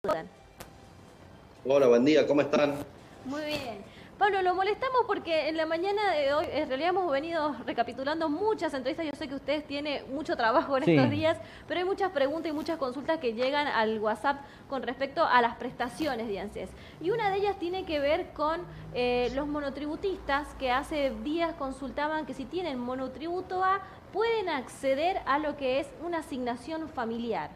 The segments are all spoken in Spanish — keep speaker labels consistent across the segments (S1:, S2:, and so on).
S1: Hola, buen día, ¿cómo están?
S2: Muy bien. Pablo, lo molestamos porque en la mañana de hoy, en realidad hemos venido recapitulando muchas entrevistas. Yo sé que ustedes tienen mucho trabajo en estos
S3: Sí,
S2: días, pero hay muchas preguntas y muchas consultas que llegan al WhatsApp con respecto a las prestaciones de ANSES. Y una de ellas tiene que ver con los monotributistas que hace días consultaban que si tienen monotributo A pueden acceder a lo que es una asignación familiar.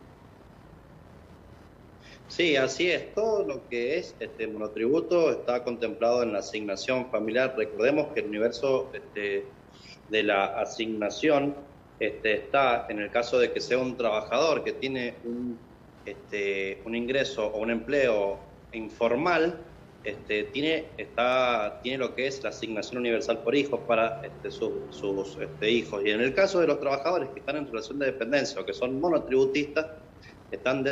S1: Sí, así es. Todo lo que es monotributo está contemplado en la asignación familiar. Recordemos que el universo de la asignación está en el caso de que sea un trabajador que tiene un ingreso o un empleo informal, tiene lo que es la asignación universal por hijos para sus hijos. Y en el caso de los trabajadores que están en relación de dependencia o que son monotributistas, están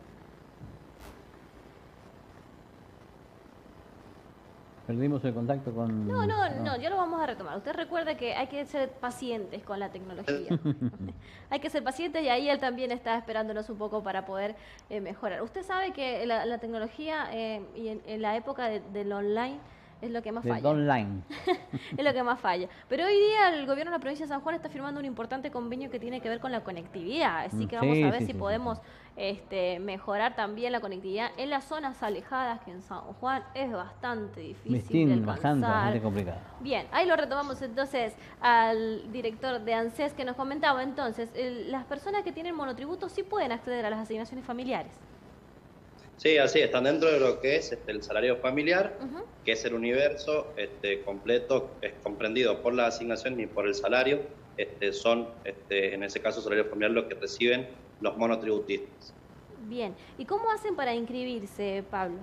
S3: perdimos el contacto
S2: No,
S3: con...
S2: no, no, ya lo vamos a retomar. Usted recuerde que hay que ser pacientes con la tecnología. Hay que ser pacientes y ahí él también está esperándonos un poco para poder mejorar. Usted sabe que la tecnología y en la época del online es lo que más
S3: del
S2: falla.
S3: online.
S2: Es lo que más falla. Pero hoy día el gobierno de la provincia de San Juan está firmando un importante convenio que tiene que ver con la conectividad. Así que vamos a
S3: Sí,
S2: ver
S3: sí,
S2: si
S3: sí, sí, sí.
S2: podemos mejorar también la conectividad en las zonas alejadas, que en San Juan es bastante difícil de
S3: Bastante,
S2: alcanzar.
S3: bastante complicado.
S2: Bien, ahí lo retomamos entonces al director de ANSES que nos comentaba entonces, las personas que tienen monotributo sí pueden acceder a las asignaciones familiares.
S1: Sí, así están dentro de lo que es el salario familiar,
S2: Ujú.
S1: que es el universo completo, es comprendido por la asignación y por el salario. Son, en ese caso, salario familiar lo que reciben los monotributistas.
S2: Bien, ¿y cómo hacen para inscribirse, Pablo?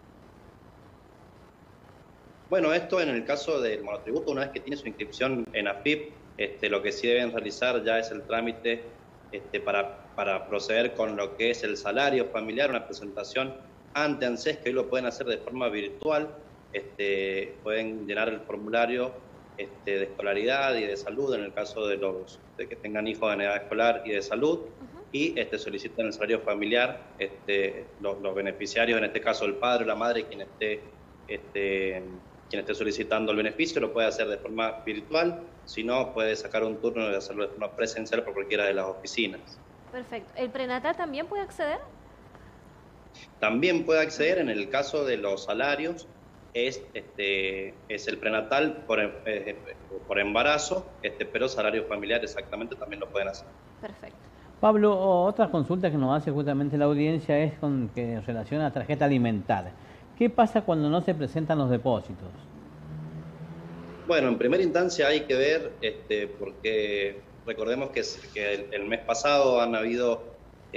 S1: Bueno, esto en el caso del monotributo, una vez que tiene su inscripción en AFIP, lo que sí deben realizar ya es el trámite para proceder con lo que es el salario familiar, una presentación ante ANSES, que hoy lo pueden hacer de forma virtual. Pueden llenar el formulario de escolaridad y de salud, en el caso de que tengan hijos en edad escolar y de salud,
S2: Ujú.
S1: y solicitan el salario familiar. Los beneficiarios, en este caso el padre o la madre, este, quien esté solicitando el beneficio, lo puede hacer de forma virtual. Si no, puede sacar un turno y hacerlo de forma presencial por cualquiera de las oficinas.
S2: Perfecto. ¿El prenatal también puede acceder?
S1: También puede
S2: Ujú.
S1: acceder en el caso de los salarios, es el prenatal por embarazo, pero salario familiar exactamente también lo pueden hacer.
S2: Perfecto.
S3: Pablo, otra consulta que nos hace justamente la audiencia es con que en relación a la tarjeta alimentar. ¿Qué pasa cuando no se presentan los depósitos?
S1: Bueno, en primera instancia hay que ver, porque recordemos que el mes pasado han habido,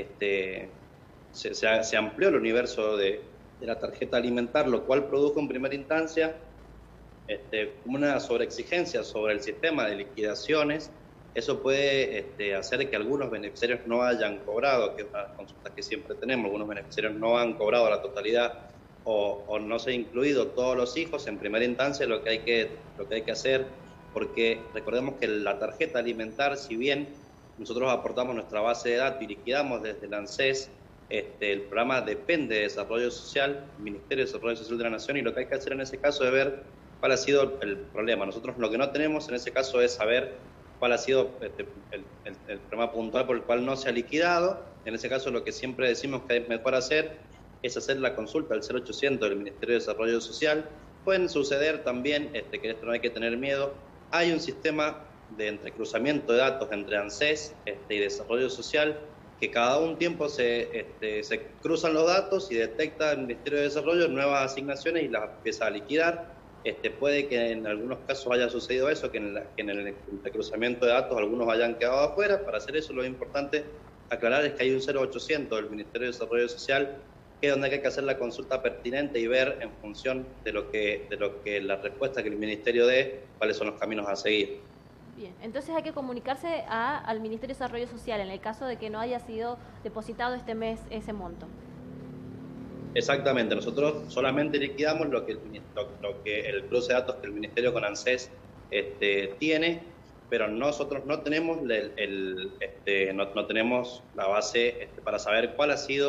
S1: se amplió el universo de la tarjeta alimentar, lo cual produjo en primera instancia una sobreexigencia sobre el sistema de liquidaciones. Eso puede hacer que algunos beneficiarios no hayan cobrado, que es una de las consultas que siempre tenemos. Algunos beneficiarios no han cobrado la totalidad o no se han incluido todos los hijos. En primera instancia, lo que hay que hacer, porque recordemos que la tarjeta alimentar, si bien nosotros aportamos nuestra base de datos y liquidamos desde el ANSES, el programa depende de Desarrollo Social, el Ministerio de Desarrollo Social de la Nación, y lo que hay que hacer en ese caso es ver cuál ha sido el problema. Nosotros lo que no tenemos en ese caso es saber cuál ha sido el problema puntual por el cual no se ha liquidado. En ese caso, lo que siempre decimos que es mejor hacer es hacer la consulta al 0800 del Ministerio de Desarrollo Social. Pueden suceder también, que esto no hay que tener miedo, hay un sistema de entrecruzamiento de datos entre ANSES y Desarrollo Social, que cada un tiempo se cruzan los datos y detecta el Ministerio de Desarrollo nuevas asignaciones y las empieza a liquidar. Puede que en algunos casos haya sucedido eso, que en el entrecruzamiento de datos algunos hayan quedado afuera. Para hacer eso, lo importante aclarar es que hay un 0800 del Ministerio de Desarrollo Social, que es donde hay que hacer la consulta pertinente y ver en función de lo que la respuesta que el Ministerio dé, cuáles son los caminos a seguir.
S2: Bien, entonces hay que comunicarse al Ministerio de Desarrollo Social en el caso de que no haya sido depositado este mes ese monto.
S1: Exactamente, nosotros solamente liquidamos lo que el cruce de datos que el Ministerio con ANSES tiene, pero nosotros no tenemos no tenemos la base para saber cuál ha sido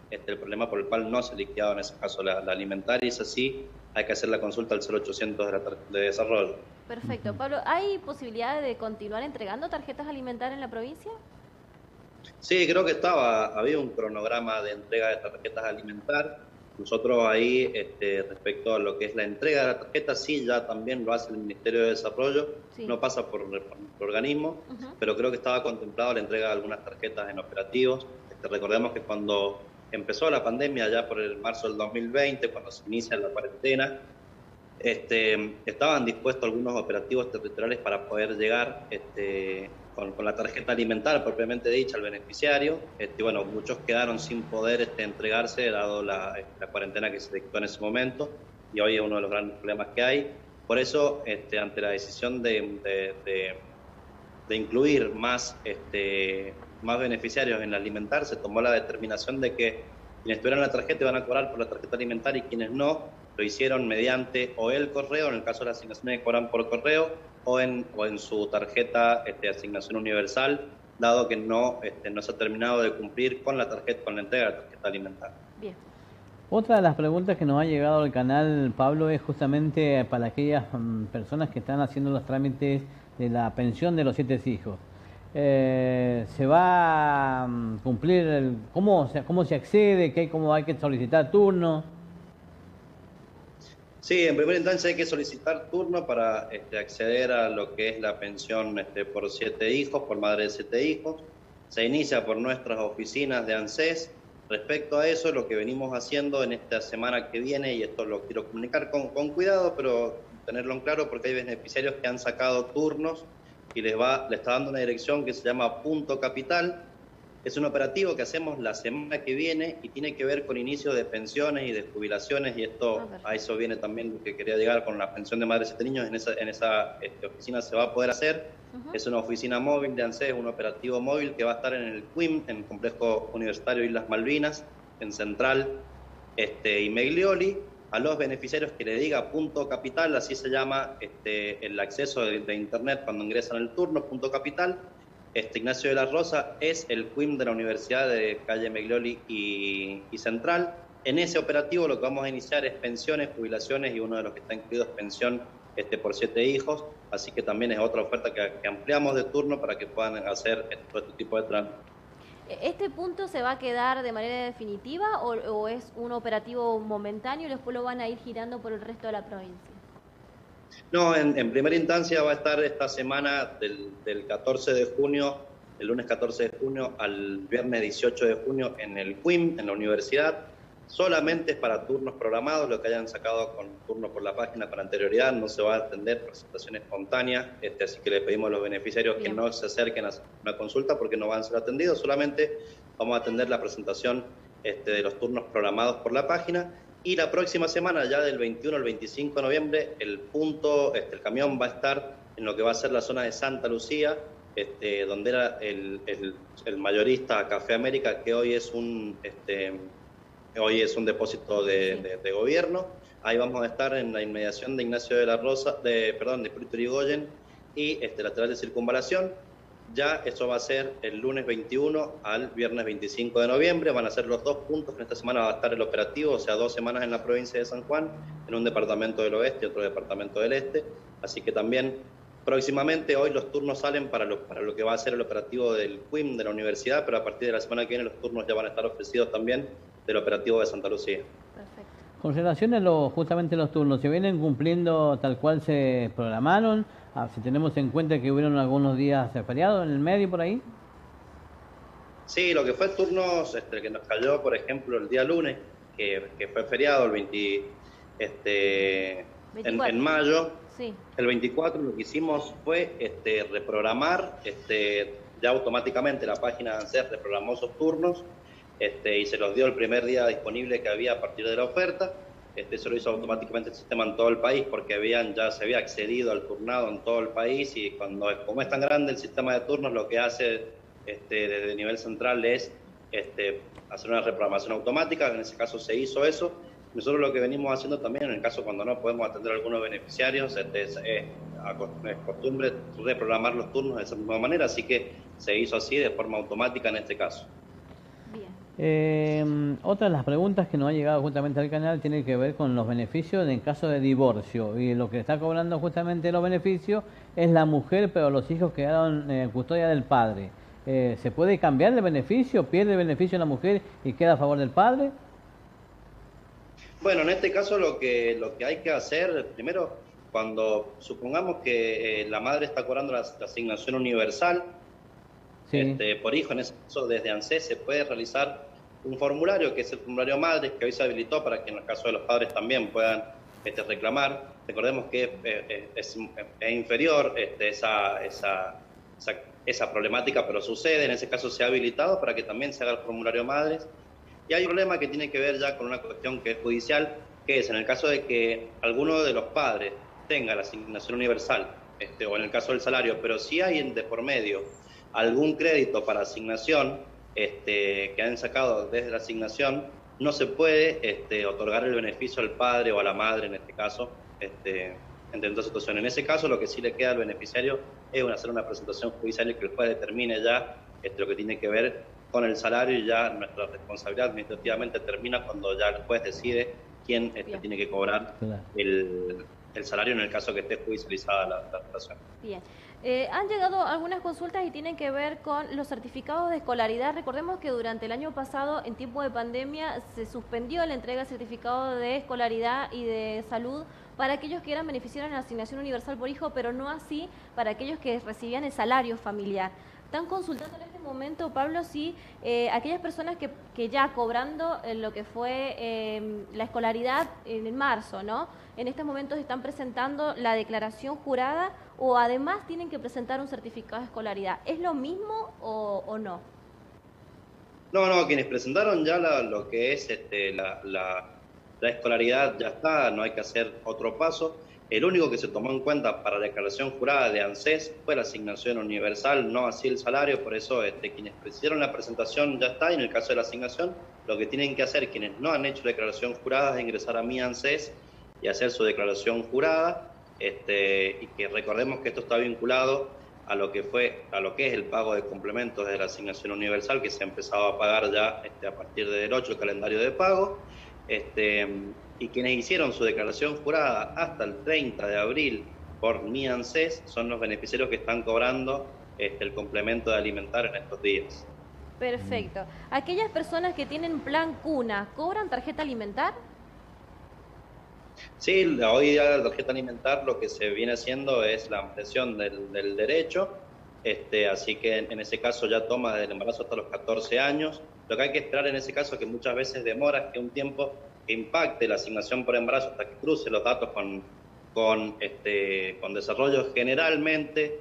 S1: el problema por el cual no se ha liquidado en ese caso la alimentaria, y es así, hay que hacer la consulta al 0800 de desarrollo.
S2: Perfecto. Pablo, ¿hay posibilidad de continuar entregando tarjetas alimentarias en la provincia?
S1: Sí, creo que había un cronograma de entrega de tarjetas alimentarias. Nosotros ahí, respecto a lo que es la entrega de la tarjeta, sí, ya también lo hace el Ministerio de Desarrollo,
S2: Sí.
S1: no pasa por organismo, pero creo que estaba contemplado la entrega de algunas tarjetas en operativos. Recordemos que cuando empezó la pandemia, ya por el marzo del 2020, cuando se inicia la cuarentena, estaban dispuestos algunos operativos territoriales para poder llegar con la tarjeta alimentaria propiamente dicha al beneficiario. Bueno, muchos quedaron sin poder entregarse dado la cuarentena que se dictó en ese momento, y hoy es uno de los grandes problemas que hay. Por eso, ante la decisión de incluir más beneficiarios en la alimentar, se tomó la determinación de que quienes tuvieran la tarjeta iban a cobrar por la tarjeta alimentaria, y quienes no, lo hicieron mediante o el correo, en el caso de las asignaciones que cobran por correo, o en su tarjeta de asignación universal, dado que no se ha terminado de cumplir con la entrega de la tarjeta alimentaria.
S2: Bien.
S3: Otra de las preguntas que nos ha llegado al canal, Pablo, es justamente para aquellas personas que están haciendo los trámites de la pensión de los 7 hijos. ¿Se va a cumplir cómo se accede? ¿Cómo hay que solicitar turno?
S1: Sí, en primera instancia hay que solicitar turno para acceder a lo que es la pensión por 7 hijos, por madre de 7 hijos. Se inicia por nuestras oficinas de ANSES. Respecto a eso, lo que venimos haciendo en esta semana que viene, y esto lo quiero comunicar con cuidado, pero tenerlo en claro, porque hay beneficiarios que han sacado turnos y le está dando una dirección que se llama Punto Capital. Es un operativo que hacemos la semana que viene y tiene que ver con inicio de pensiones y de jubilaciones, y a eso viene también lo que quería llegar con la pensión de madres y 7 niños. En esa oficina se va a poder hacer. Es una oficina móvil de ANSES, un operativo móvil que va a estar en el CUIM, en el Complejo Universitario Islas Malvinas, en Central y Meglioli. A los beneficiarios que le diga Punto Capital, así se llama el acceso de internet cuando ingresan el turno, Punto Capital. Ignacio de la Rosa es el CUIM de la Universidad de Calle Meglioli y Central. En ese operativo lo que vamos a iniciar es pensiones, jubilaciones, y uno de los que está incluido es pensión por 7 hijos, así que también es otra oferta que ampliamos de turno para que puedan hacer todo este tipo de trámites.
S2: ¿Este punto se va a quedar de manera definitiva o es un operativo momentáneo y después lo van a ir girando por el resto de la provincia?
S1: No, en primera instancia va a estar esta semana del 14 de junio, el lunes 14 de junio al viernes 18 de junio en el CUIM, en la universidad. Solamente es para turnos programados, lo que hayan sacado con turno por la página con anterioridad. No se va a atender presentación espontánea, así que le pedimos a los beneficiarios que no se acerquen a una consulta porque no van a ser atendidos. Solamente vamos a atender la presentación de los turnos programados por la página. Y la próxima semana, ya del 21 al 25 de noviembre, el camión va a estar en lo que va a ser la zona de Santa Lucía, donde era el mayorista Café América, que hoy es un depósito de gobierno. Ahí vamos a estar en la inmediación de Ignacio de la Rosa, de Hipólito Yrigoyen y lateral de Circunvalación. Ya eso va a ser el lunes 21 al viernes 25 de noviembre. Van a ser los 2 puntos que en esta semana va a estar el operativo, o sea, 2 semanas en la provincia de San Juan, en un departamento del oeste y otro departamento del este. Así que también próximamente, hoy los turnos salen para lo que va a ser el operativo del CUIM de la universidad, pero a partir de la semana que viene los turnos ya van a estar ofrecidos también del operativo de Santa Lucía.
S2: Perfecto.
S3: Con relación a justamente los turnos, ¿se vienen cumpliendo tal cual se programaron? Si tenemos en cuenta que hubieron algunos días de feriado en el medio por ahí.
S1: Sí, lo que fue turnos que nos cayó, por ejemplo, el día lunes, que fue feriado, el 20, en mayo,
S2: sí.
S1: El 24 lo que hicimos fue reprogramar, ya automáticamente la página de ANSES reprogramó esos turnos y se los dio el primer día disponible que había a partir de la oferta. Eso lo hizo automáticamente el sistema en todo el país porque ya se había accedido al turnado en todo el país, y como es tan grande el sistema de turnos, lo que hace desde nivel central es hacer una reprogramación automática. En ese caso se hizo eso. Nosotros lo que venimos haciendo también, en el caso cuando no podemos atender a algunos beneficiarios, es costumbre reprogramar los turnos de esa misma manera, así que se hizo así de forma automática en este caso.
S2: Bien.
S3: Otra de las preguntas que nos ha llegado justamente al canal tiene que ver con los beneficios en caso de divorcio. Y lo que está cobrando justamente los beneficios es la mujer, pero los hijos quedaron en custodia del padre. ¿Se puede cambiar el beneficio? ¿Pierde el beneficio la mujer y queda a favor del padre?
S1: Bueno, en este caso lo que hay que hacer, primero, cuando supongamos que la madre está cobrando la asignación universal,
S3: Sí.
S1: por hijo, en ese caso desde ANSES se puede realizar un formulario, que es el formulario madre, que hoy se habilitó para que en el caso de los padres también puedan reclamar. Recordemos que es inferior esa problemática, pero sucede, en ese caso se ha habilitado para que también se haga el formulario madres. Y hay un problema que tiene que ver ya con una cuestión que es judicial, que es en el caso de que alguno de los padres tenga la asignación universal, o en el caso del salario, pero si hay de por medio algún crédito para asignación que han sacado desde la asignación, no se puede otorgar el beneficio al padre o a la madre en este caso, entre otras situaciones. En ese caso, lo que sí le queda al beneficiario es hacer una presentación judicial y que el juez determine ya lo que tiene que ver con el salario, y ya nuestra responsabilidad administrativamente termina cuando ya el juez decide quién tiene que cobrar el salario en el caso que esté judicializada la relación.
S2: Bien. Han llegado algunas consultas y tienen que ver con los certificados de escolaridad. Recordemos que durante el año pasado, en tiempo de pandemia, se suspendió la entrega de certificado de escolaridad y de salud para aquellos que eran beneficiarios de la asignación universal por hijo, pero no así para aquellos que recibían el salario familiar. Están consultando en este momento, Pablo, si aquellas personas que ya cobrando lo que fue la escolaridad en marzo, ¿no? En estos momentos están presentando la declaración jurada o además tienen que presentar un certificado de escolaridad. ¿Es lo mismo o no?
S1: No, quienes presentaron ya lo que es la escolaridad ya está, no hay que hacer otro paso. El único que se tomó en cuenta para la declaración jurada de ANSES fue la asignación universal, no así el salario, por eso quienes hicieron la presentación ya está, y en el caso de la asignación, lo que tienen que hacer quienes no han hecho la declaración jurada es ingresar a Mi ANSES y hacer su declaración jurada, y que recordemos que esto está vinculado a lo que es el pago de complementos de la asignación universal, que se ha empezado a pagar ya a partir del 8, el calendario de pago, y quienes hicieron su declaración jurada hasta el 30 de abril por Mi ANSES son los beneficiarios que están cobrando el complemento de alimentar en estos días.
S2: Perfecto. Aquellas personas que tienen plan cuna, ¿cobran tarjeta alimentar?
S1: Sí, hoy día la tarjeta alimentar lo que se viene haciendo es la ampliación del derecho, así que en ese caso ya toma desde el embarazo hasta los 14 años. Lo que hay que esperar en ese caso, que muchas veces demora, es que un tiempo que impacte la asignación por embarazo hasta que cruce los datos con desarrollo. Generalmente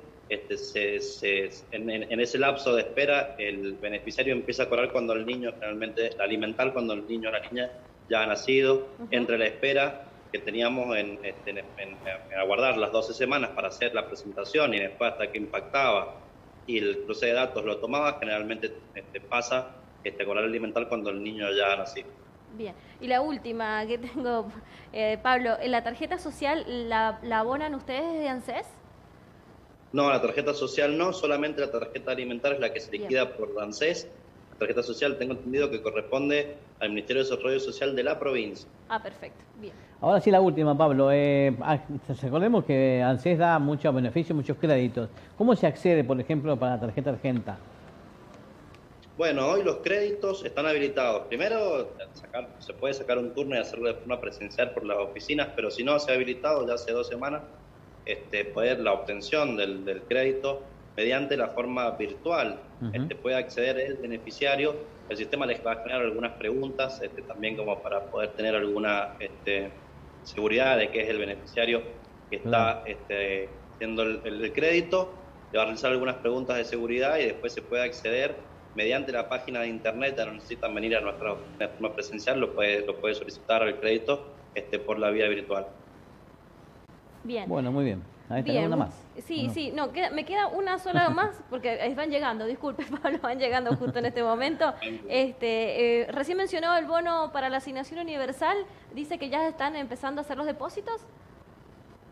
S1: en ese lapso de espera el beneficiario empieza a cobrar cuando el niño, generalmente alimentar cuando el niño o la niña ya ha nacido. Entre la espera que teníamos en aguardar las 12 semanas para hacer la presentación y después hasta que impactaba y el cruce de datos lo tomaba, generalmente pasa cobrar alimentar cuando el niño ya ha nacido.
S2: Bien, y la última que tengo, Pablo, ¿la tarjeta social la abonan ustedes desde ANSES?
S1: No, la tarjeta social no, solamente la tarjeta alimentar es la que se liquida por ANSES. La tarjeta social tengo entendido que corresponde al Ministerio de Desarrollo Social de la provincia.
S2: Ah, perfecto, bien.
S3: Ahora sí la última, Pablo. Recordemos que ANSES da muchos beneficios, muchos créditos. ¿Cómo se accede, por ejemplo, para la tarjeta Argenta?
S1: Bueno, hoy los créditos están habilitados. Primero, se puede sacar un turno y hacerlo de forma presencial por las oficinas, pero si no, se ha habilitado ya hace 2 semanas poder la obtención del crédito mediante la forma virtual. Puede acceder el beneficiario. El sistema les va a generar algunas preguntas, también como para poder tener alguna seguridad de que es el beneficiario que está haciendo el crédito. Le va a realizar algunas preguntas de seguridad y después se puede acceder mediante la página de internet. Ya no necesitan venir a nuestra forma presencial, lo puede solicitar el crédito por la vía virtual.
S2: Bien.
S3: Bueno, muy bien. Ahí tenemos una más.
S2: Sí, sí, no, me queda una sola más, porque van llegando, disculpe Pablo, van llegando justo en este momento. Recién mencionó el bono para la asignación universal, dice que ya están empezando a hacer los depósitos.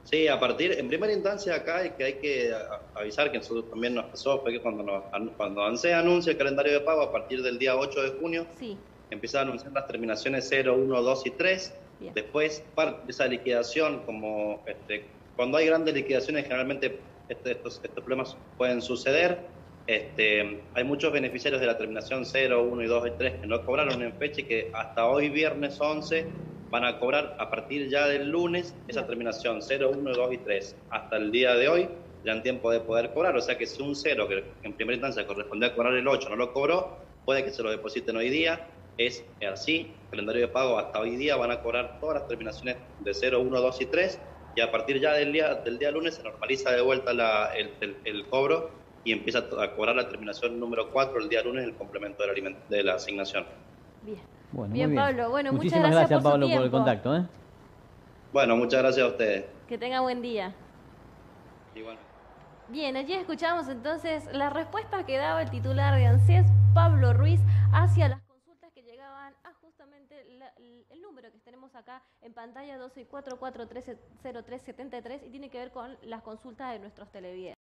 S1: Sí, en primera instancia acá hay que avisar que nosotros también nos pasó, fue que cuando ANSES anuncia el calendario de pago a partir del día 8 de junio,
S2: Sí,
S1: empieza a anunciar las terminaciones 0, 1, 2 y 3.
S2: bien.
S1: Después, parte de esa liquidación, como cuando hay grandes liquidaciones, generalmente estos problemas pueden suceder. Hay muchos beneficiarios de la terminación 0, 1 y 2 y 3 que no cobraron en fecha y que hasta hoy, viernes 11, van a cobrar a partir ya del lunes esa terminación 0, 1, 2 y 3. Hasta el día de hoy le dan tiempo de poder cobrar, o sea que si un 0 que en primera instancia correspondía a cobrar el 8 no lo cobró, puede que se lo depositen hoy día. Es así, calendario de pago hasta hoy día van a cobrar todas las terminaciones de 0, 1, 2 y 3, y a partir ya del día lunes se normaliza de vuelta el cobro y empieza a cobrar la terminación número 4 el día lunes, el complemento de la asignación.
S2: Bien.
S3: Bueno,
S2: Bien,
S3: muy bien.
S2: Pablo. Bueno,
S3: Muchísimas
S2: muchas gracias,
S3: Pablo,
S2: por
S3: por el contacto.
S1: Bueno, muchas gracias a ustedes.
S2: Que tenga buen día.
S1: Igual.
S2: Bien, allí escuchamos entonces la respuesta que daba el titular de ANSES, Pablo Ruiz, hacia las consultas que llegaban a justamente el número que tenemos acá en pantalla, 1244-130373, y tiene que ver con las consultas de nuestros televidentes.